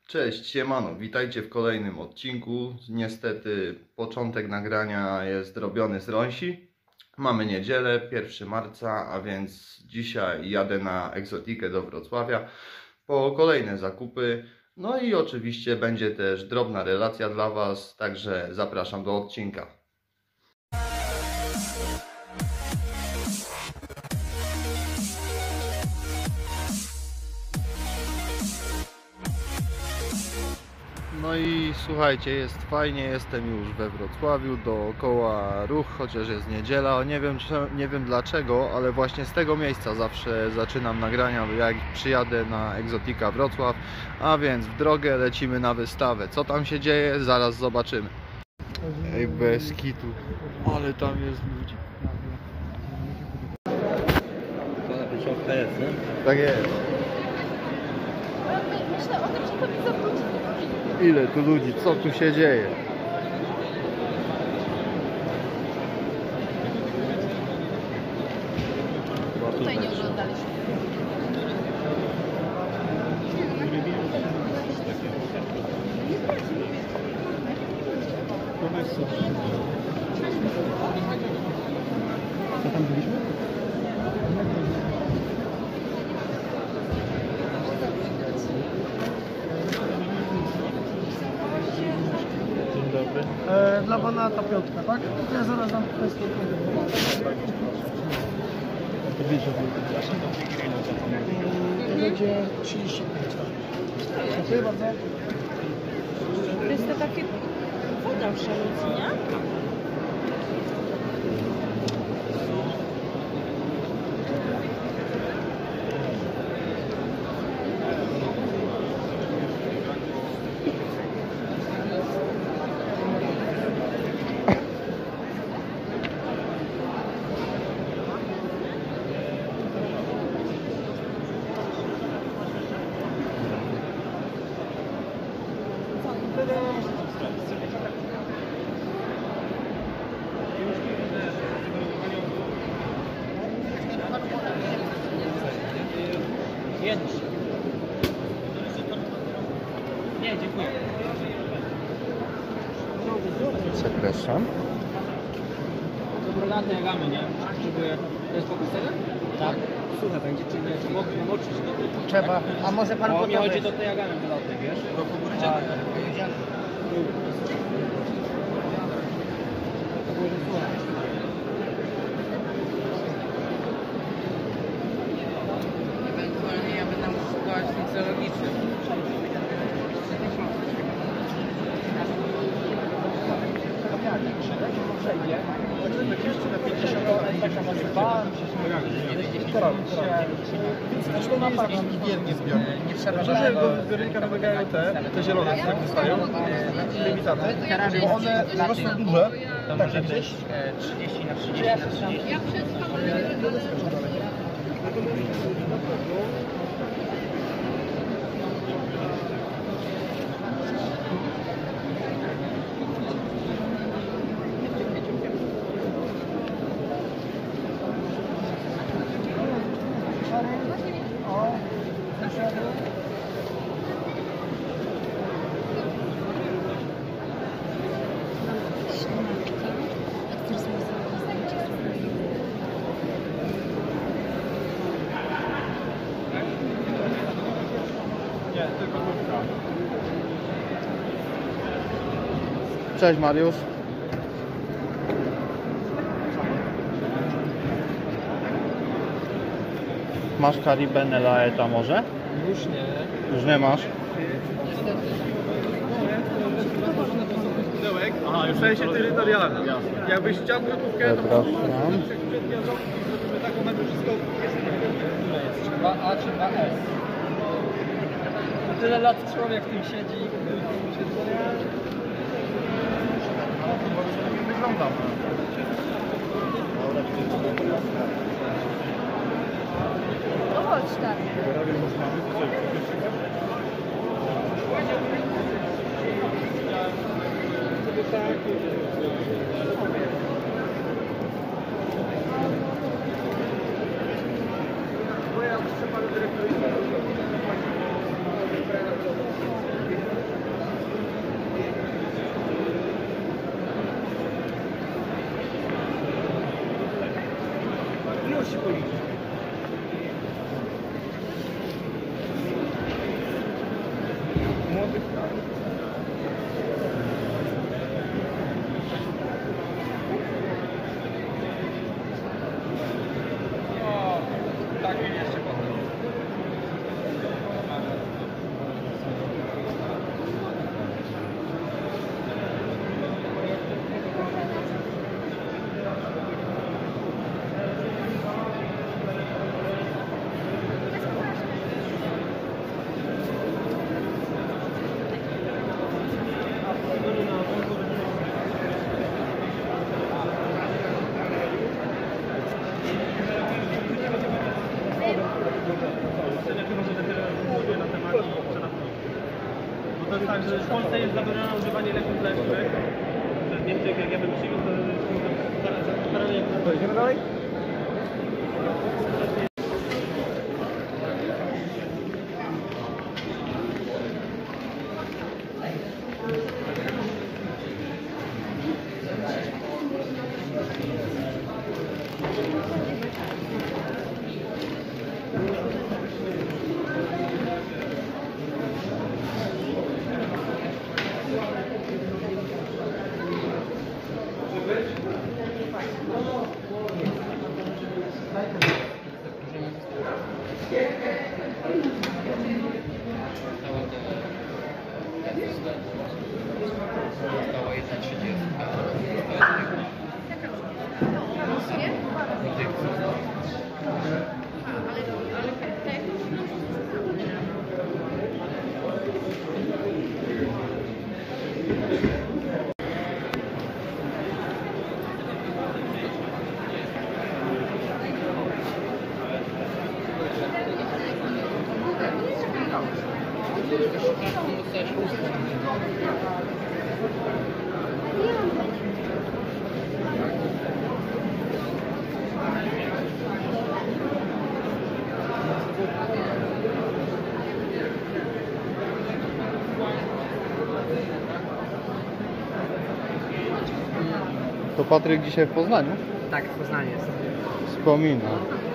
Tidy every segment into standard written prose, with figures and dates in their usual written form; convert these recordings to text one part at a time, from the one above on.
Cześć, siemano, witajcie w kolejnym odcinku. Niestety początek nagrania jest robiony z rąsi. Mamy niedzielę, 1 marca, a więc dzisiaj jadę na Egzotikę do Wrocławia po kolejne zakupy. No i oczywiście będzie też drobna relacja dla Was, także zapraszam do odcinka. No i słuchajcie, jest fajnie, jestem już we Wrocławiu, dookoła ruch, chociaż jest niedziela. Nie wiem dlaczego, ale właśnie z tego miejsca zawsze zaczynam nagrania, jak przyjadę na Egzotika Wrocław. A więc w drogę lecimy na wystawę. Co tam się dzieje? Zaraz zobaczymy. Ej, bez kitu, ale tam jest ludzi. Tak jest. Myślę o tym, że to mi zawróci. Ile tu ludzi, co tu się dzieje? Tutaj nie oglądaliśmy. Co tam byliśmy? Dzień dobry. Dla pana ta piątka, tak? Ja zaraz dam kwestię. To będzie 35. Dziękuję bardzo. To jest to takie woda w szalocu, nie? Nie, dziękuję. Zapraszam. Brunatne jagamy, nie? Żeby... To jest pokusene? Tak. Suche będzie, czy nie? Czy mogę namoczyć? Trzeba. A może pan gotowy? Bo mi chodzi do tej jagamy dodatek, wiesz? Do kukurydzianej. Ewentualnie ja będę mógł szukać mikserologicznym. Nie trzeba dużego zbiornika wymagają te zielone, które wystają, limitaty, bo one rosną duże. To może być 30 na 30 na 30. Cześć Mariusz. Masz Caribbean Laeta może? Już nie. Już nie masz? Aha, w sensie terytorialnym. Jakbyś chciał gotówkę, to Zapraszam. taką na wszystko. 2A czy 2S? Tyle lat człowiek w tym siedzi. Wyglądam. No chodź tak. Bo ja muszę panu dyrektorowi To jest tak, że w Polsce jest zabronione używanie leków lecznych. W Niemczech, jak ja bym przyjął, to idziemy dalej? Została 30. To Patryk dzisiaj w Poznaniu? Tak, w Poznaniu jest. Wspomina.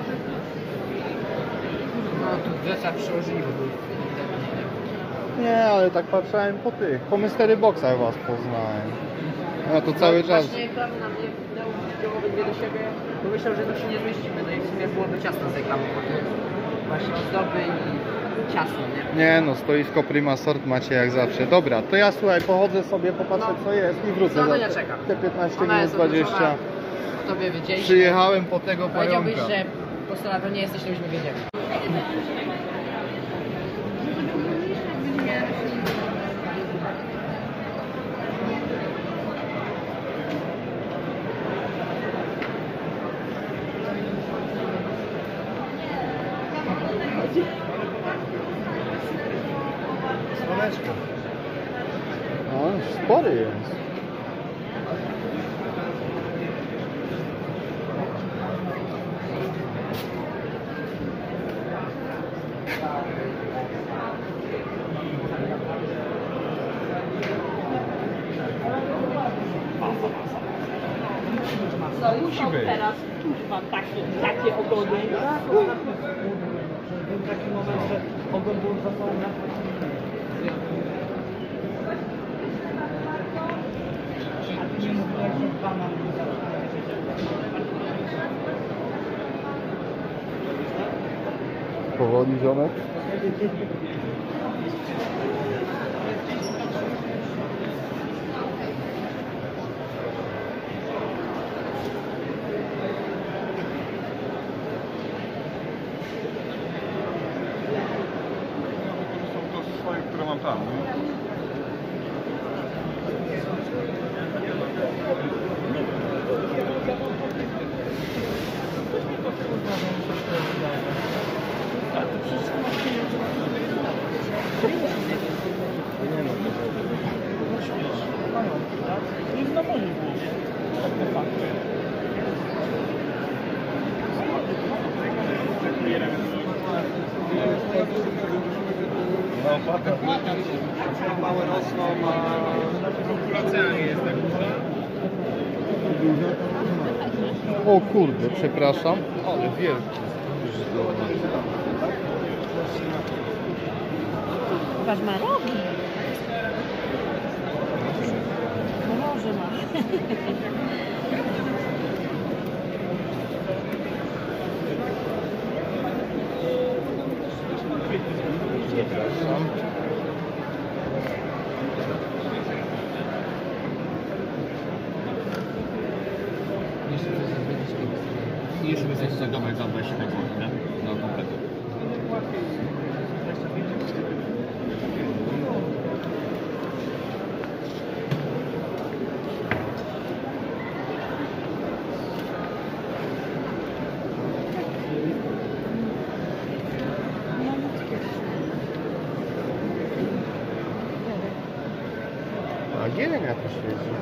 No tu Grzesza przyłożyli, bo był... Nie, ale tak patrzyłem po mystery boxach was poznałem. Ja to cały czas. Właśnie prawo nam nie dało obydwie do siebie, bo myślał, że to się nie zmieścimy, no i w sumie byłoby ciasno z reklamą. Właśnie ozdoby i ciasno, nie? Nie no, stoisko Prima Sort macie jak zawsze. Dobra, to ja słuchaj, pochodzę sobie, popatrzę co jest i wrócę No to za ja czekam. te 15 Ona minut, jest 20. odruszona. Tobie wiedzieliśmy. Przyjechałem po tego Powiedziałbyś, pająka. że po prostu na to nie jesteś, to byśmy wiedzieli. Słoneczko. No, spory jest. Co musi być teraz? Kurwa, takie ogony. Był taki moment, że ogon był zasłoniony. Powoli ziomek. To swoje, które mam tam. Małe rosną, a populacja nie jest tak duża. O kurde, przepraszam, ale wielki. Patrz, ma rogi. Dobrze masz. Zapraszam. Jeszcze by coś zagadać za 25 zł, nie? Na komplet. A gielem jakoś jeździ.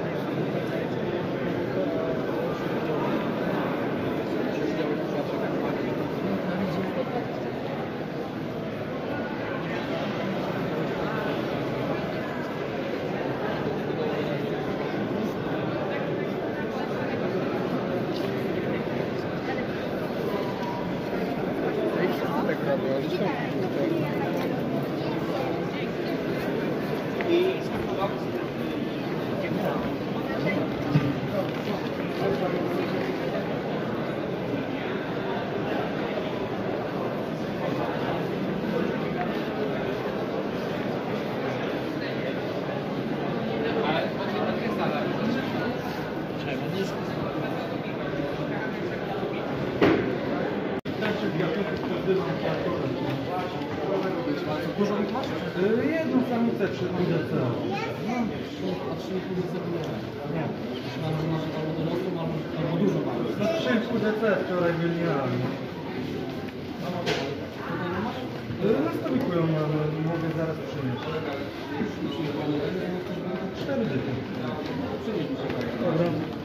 Jedną samicę przy pudelce. No 3 pudelce wczoraj wymieniałem. Na stoliku ją mam, mogę zaraz przynieść. 4 dychy. Dobra.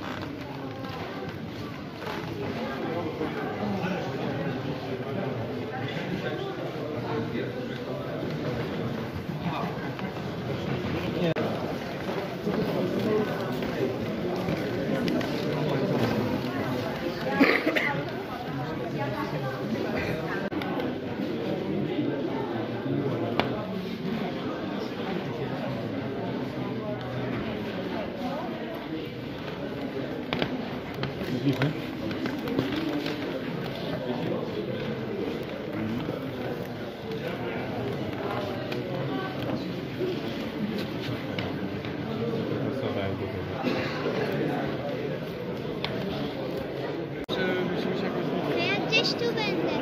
Ja gdzieś tu będę.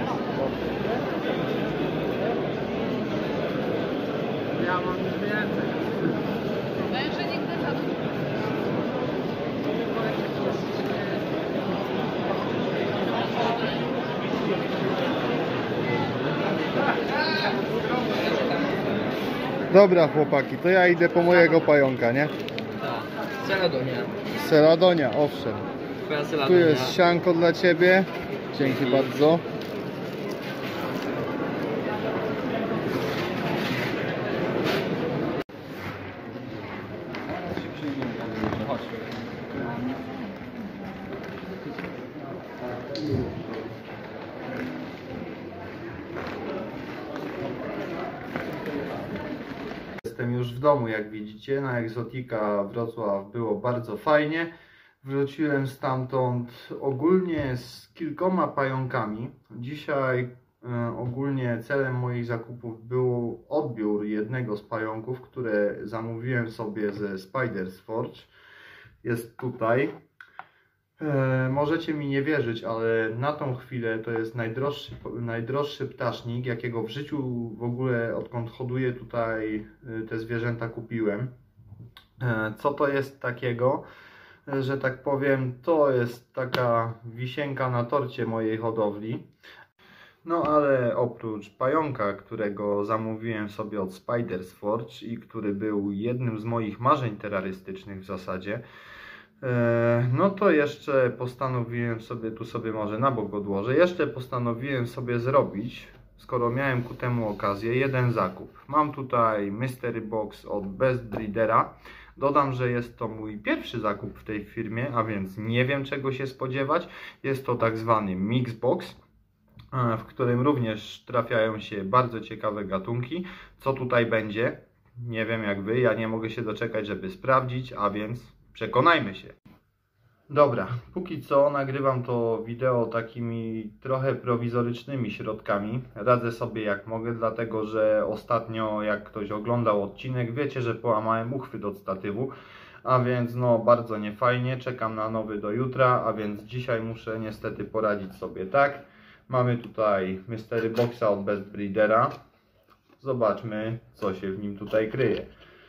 Ja mam już więcej. Węże nigdy żadnych. Dobra chłopaki, to ja idę po mojego pająka, nie? Tak. Celadonia. Seladonia, owszem. Twoja Tu celadonia. jest sianko dla ciebie. Dzięki bardzo. Jestem już w domu, jak widzicie. Na Exotica Wrocław było bardzo fajnie. Wróciłem stamtąd ogólnie z kilkoma pająkami. Dzisiaj ogólnie celem moich zakupów był odbiór jednego z pająków, które zamówiłem sobie ze Spider's Forge. Jest tutaj. Możecie mi nie wierzyć, ale na tą chwilę to jest najdroższy ptasznik, jakiego w życiu w ogóle, odkąd hoduję tutaj te zwierzęta, kupiłem. Co to jest takiego, że tak powiem, to jest taka wisienka na torcie mojej hodowli. No ale oprócz pająka, którego zamówiłem sobie od Spider's Forge i który był jednym z moich marzeń terrorystycznych w zasadzie, no to jeszcze postanowiłem sobie, tu sobie może na bok odłożę, jeszcze postanowiłem sobie zrobić, skoro miałem ku temu okazję, jeden zakup. Mam tutaj Mystery Box od Best Breedera. Dodam, że jest to mój pierwszy zakup w tej firmie, a więc nie wiem czego się spodziewać. Jest to tak zwany Mix Box, w którym również trafiają się bardzo ciekawe gatunki. Co tutaj będzie? Nie wiem jak wy, ja nie mogę się doczekać, żeby sprawdzić, a więc Przekonajmy się. Dobra, póki co nagrywam to wideo takimi trochę prowizorycznymi środkami. Radzę sobie jak mogę, dlatego że ostatnio jak ktoś oglądał odcinek, wiecie, że połamałem uchwyt od statywu. A więc no bardzo niefajnie, czekam na nowy do jutra, a więc dzisiaj muszę niestety poradzić sobie tak. Mamy tutaj Mystery Boxa od Best Breedera. Zobaczmy, co się w nim tutaj kryje.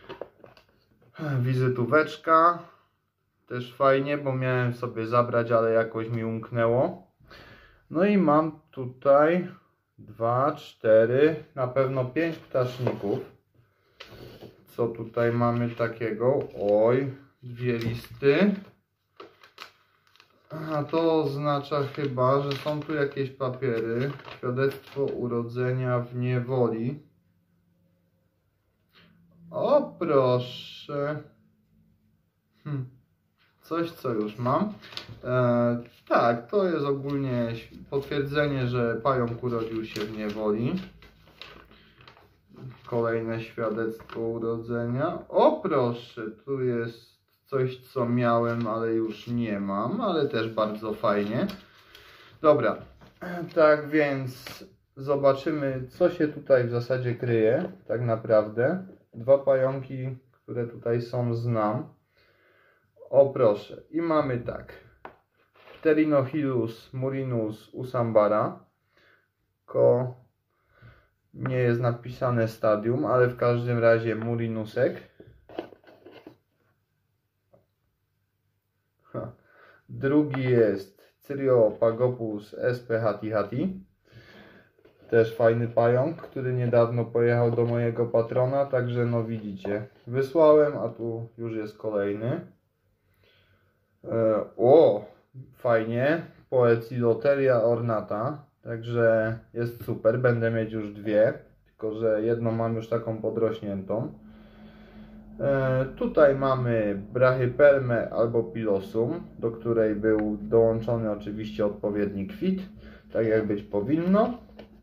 Wizytóweczka. Też fajnie, bo miałem sobie zabrać, ale jakoś mi umknęło. No i mam tutaj 2, 4, na pewno 5 ptaszników. Co tutaj mamy takiego? Oj, 2 listy. A to oznacza chyba, że są tu jakieś papiery. Świadectwo urodzenia w niewoli. O proszę. Coś, co już mam. Tak, to jest ogólnie potwierdzenie, że pająk urodził się w niewoli. Kolejne świadectwo urodzenia. O proszę, tu jest coś, co miałem, ale już nie mam, ale też bardzo fajnie. Dobra, tak więc zobaczymy, co się tutaj w zasadzie kryje, tak naprawdę. 2 pająki, które tutaj są, znam. O proszę, i mamy tak. Pterinochilus murinus usambara. Nie jest napisane stadium, ale w każdym razie murinusek. Drugi jest Cyriopagopus sp. hati. Też fajny pająk, który niedawno pojechał do mojego patrona, także no widzicie, wysłałem, a tu już jest kolejny. O, fajnie, Poeciloteria ornata, także jest super, będę mieć już 2, tylko że jedną mam już taką podrośniętą. Tutaj mamy Brachypelmę albo Pilosum, do której był dołączony oczywiście odpowiedni kwit, tak jak być powinno.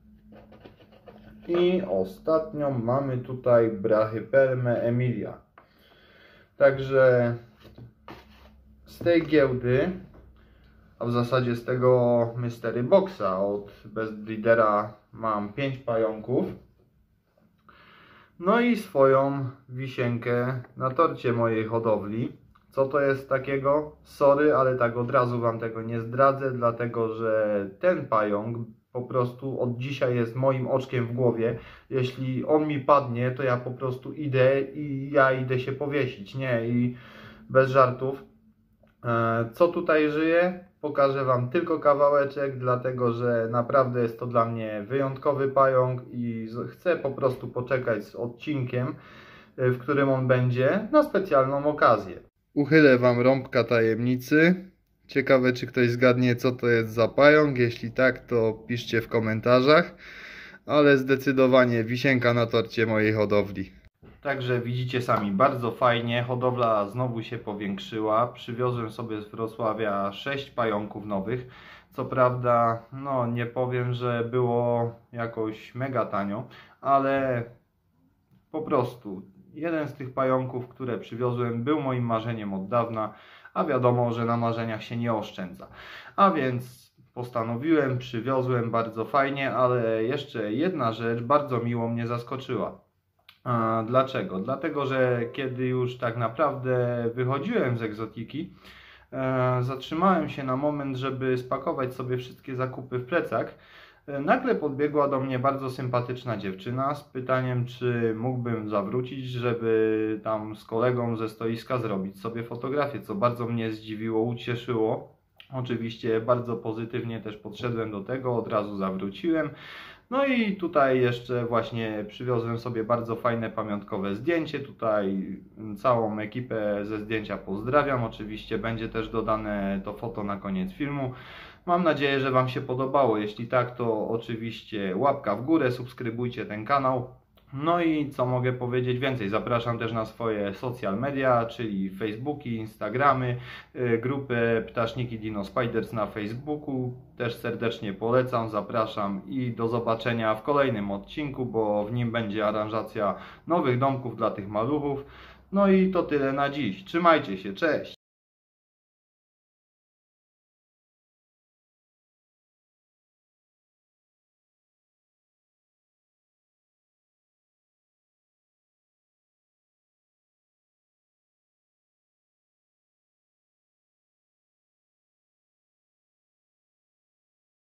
I ostatnią mamy tutaj Brachypelmę Emilia. Także z tej giełdy, a w zasadzie z tego Mystery Boxa od Best Breedera mam 5 pająków. No i swoją wisienkę na torcie mojej hodowli. Co to jest takiego? Sorry, ale tak od razu wam tego nie zdradzę, dlatego że ten pająk po prostu od dzisiaj jest moim oczkiem w głowie. Jeśli on mi padnie, to ja po prostu idę i ja idę się powiesić, nie? I bez żartów. Co tutaj żyje? Pokażę wam tylko kawałeczek, dlatego że naprawdę jest to dla mnie wyjątkowy pająk i chcę po prostu poczekać z odcinkiem, w którym on będzie, na specjalną okazję. Uchylę wam rąbka tajemnicy. Ciekawe, czy ktoś zgadnie, co to jest za pająk. Jeśli tak, to piszcie w komentarzach. Ale zdecydowanie wisienka na torcie mojej hodowli. Także widzicie sami, bardzo fajnie. Hodowla znowu się powiększyła. Przywiozłem sobie z Wrocławia 6 pająków nowych. Co prawda, no nie powiem, że było jakoś mega tanio, ale po prostu jeden z tych pająków, które przywiozłem, był moim marzeniem od dawna, a wiadomo, że na marzeniach się nie oszczędza. A więc postanowiłem, przywiozłem, bardzo fajnie, ale jeszcze jedna rzecz bardzo miło mnie zaskoczyła. Dlaczego? Dlatego, że kiedy już tak naprawdę wychodziłem z egzotyki, zatrzymałem się na moment, żeby spakować sobie wszystkie zakupy w plecak. Nagle podbiegła do mnie bardzo sympatyczna dziewczyna z pytaniem, czy mógłbym zawrócić, żeby tam z kolegą ze stoiska zrobić sobie fotografię, co bardzo mnie zdziwiło, ucieszyło. Oczywiście bardzo pozytywnie też podszedłem do tego, od razu zawróciłem. No i tutaj jeszcze właśnie przywiozłem sobie bardzo fajne pamiątkowe zdjęcie. Tutaj całą ekipę ze zdjęcia pozdrawiam. Oczywiście będzie też dodane to foto na koniec filmu. Mam nadzieję, że wam się podobało. Jeśli tak, to oczywiście łapka w górę, subskrybujcie ten kanał. No i co mogę powiedzieć więcej? Zapraszam też na swoje social media, czyli Facebooki, Instagramy, grupę Ptaszniki Dino Spiders na Facebooku. Też serdecznie polecam, zapraszam i do zobaczenia w kolejnym odcinku, bo w nim będzie aranżacja nowych domków dla tych maluchów. No i to tyle na dziś. Trzymajcie się, cześć!